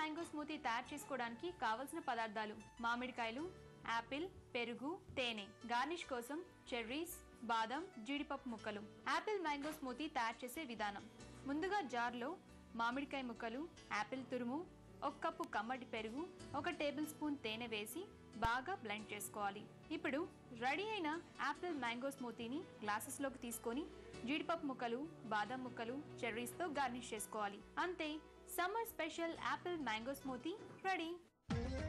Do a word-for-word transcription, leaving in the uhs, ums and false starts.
Mango smoothie తయారు చేసుకోవడానికి కావలసిన పదార్థాలు: మామిడికాయలు, యాపిల్, పెరుగు, తేనె. గార్నిష్ కోసం చెర్రీస్, బాదం, జీడిపప్పు ముక్కలు. యాపిల్ మ్యాంగో స్మూతీ తయారు చేసే విధానం: ముందుగా జార్లో మామిడికాయ ముక్కలు, యాపిల్ తురుము, ఒక కప్పు కమ్మటి పెరుగు, ఒక టేబుల్ స్పూన్ తేనె వేసి బాగా బ్లెండ్ చేసుకోవాలి. ఇప్పుడు రెడీ అయిన యాపిల్ మ్యాంగో స్మూతీని గ్లాసెస్ లోకి తీసుకొని జీడిపప్పు ముక్కలు, బాదం ముక్కలు, చెర్రీస్ తో గార్నిష్ చేసుకోవాలి. అంతే, summer special apple mango smoothie ready.